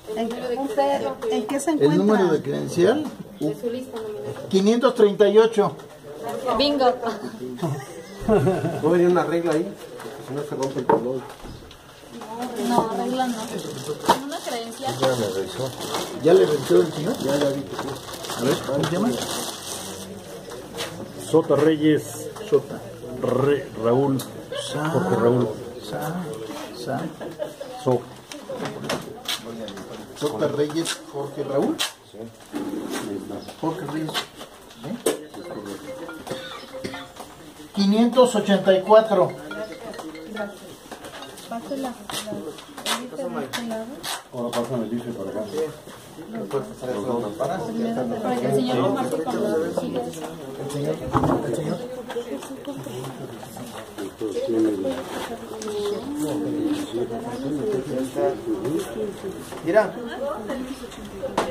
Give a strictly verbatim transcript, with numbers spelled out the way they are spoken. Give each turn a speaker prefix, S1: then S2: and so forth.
S1: ¿En, un perro. ¿En qué se encuentra?
S2: El número de credencial. quinientos treinta y ocho.
S1: Bingo.
S3: ¿No venía una regla ahí? Si no se rompe el color.
S1: No, regla no. Una creencia.
S2: Ya le revisó. ¿Ya le revisó el señor?
S3: Ya, ya vi que sí.
S2: A ver, ¿cómo se llama?
S4: Sota Reyes.
S2: Sota.
S4: Re, Raúl.
S2: Sa,
S4: Jorge Raúl.
S2: Sa, Sa.
S4: So.
S2: Sota Reyes, Jorge Raúl. Sí. Jorge Reyes. ¿Sí? quinientos ochenta y cuatro.
S1: Pásela.
S4: Ahora pásame el dice para acá.
S1: Para que el señor lo marque con los
S2: El señor. El señor.
S3: Mira.